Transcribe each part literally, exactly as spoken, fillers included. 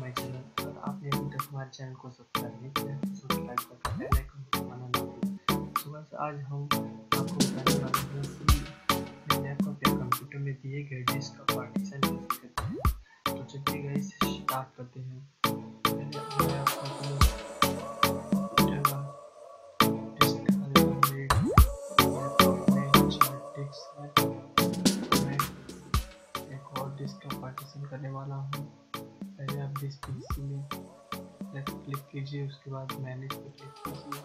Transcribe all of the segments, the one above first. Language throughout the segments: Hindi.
My channel. अगर आपने अभी तक हमारे चैनल को सब्सक्राइब नहीं किया है तो सब्सक्राइब करके बेल आइकन को दबाना ना भूलें। सो गाइस, आज हम आपको बताने वाले हैं कि लैपटॉप या कंप्यूटर में दिए गए डिस्क का पार्टीशन कैसे करते हैं। तो चलिए गाइस स्टार्ट करते हैं। पहले मैं आपको अपने कंप्यूटर का डिस्क दिखा देता हूँ। मेरे लैपटॉप में चार डिस्क है, मैं एक और डिस्क का पार्टीशन करने वाला हूँ। पहले आप डिस्क पीसी में लेफ्ट क्लिक कीजिए, उसके बाद मैनेज पर क्लिक कीजिए।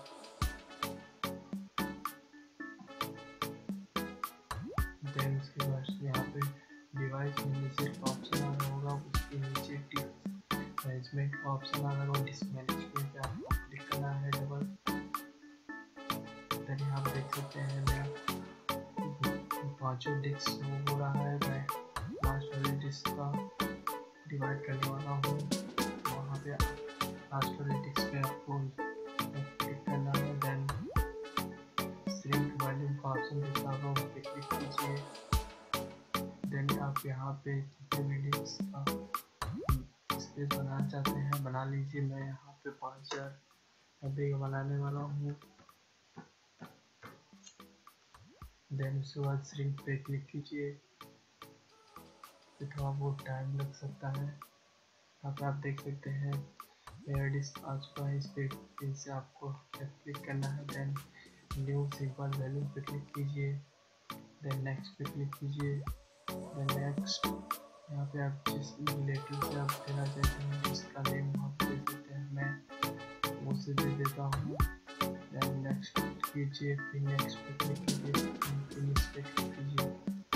देन उसके बाद यहाँ पे डिवाइस मैनेजर का ऑप्शन आ रहा होगा, उसके नीचे डिस्क मैनेजमेंट का ऑप्शन आ रहा होगा। डिस्क मैनेजमेंट पे आपको क्लिक करना है डबल। देन यहाँ देख सकते हैं मेरा पांचों डिस्क शो हो रहा है। मैं लास्ट वाले डिस्क का डिवाइड करने वाला हूँ। वहाँ पे लास्ट वाले डिस्क पे आपको क्लिक करना है। देन श्रिंक वॉल्यूम का ऑप्शन दिखा होगा, उस पर क्लिक कीजिए। देन आप यहाँ पे जितने भी डिस्क का स्पेस बनाना चाहते हैं बना लीजिए। मैं यहाँ पे पाँच हजार नब्बे का बनाने वाला हूँ। देन उसके बाद श्रिंक पे क्लिक कीजिए। थोड़ा बहुत टाइम लग सकता है। यहाँ पे आप देख सकते हैं मेरा डिस्क आ चुका है। इस पे फिर से आपको क्लिक करना है। देन न्यू सिंपल वैल्यू पे क्लिक कीजिए। देन नेक्स्ट पे क्लिक कीजिए। देन नेक्स्ट यहाँ पे आप जिस रिलेटिव से आप देना चाहते हैं जिसका नेम आप दे सकते हैं, मैं उसे दे देता हूँ। देन नेक्स्ट कीजिए, फिर नेक्स्ट पे क्लिक कीजिए, फिनिश पे क्लिक कीजिए।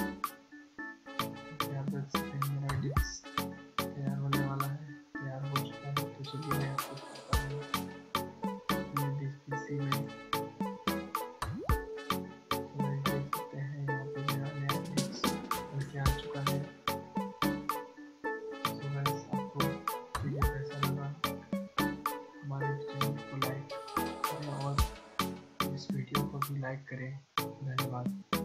यहाँ पे मेरा डिस्क तैयार होने वाला है, तैयार हो चुका है। तो चलिए मैं आपको दिखाता हूँ अपने डिस्क पीसी में। तो मैं देख सकते हैं यहाँ पे मेरा नया डिस्क बनके आ चुका है। तो गाइस, आपको वीडियो कैसा लगा हमारे चैनल को लाइक करें और इस वीडियो को भी लाइक करें। धन्यवाद।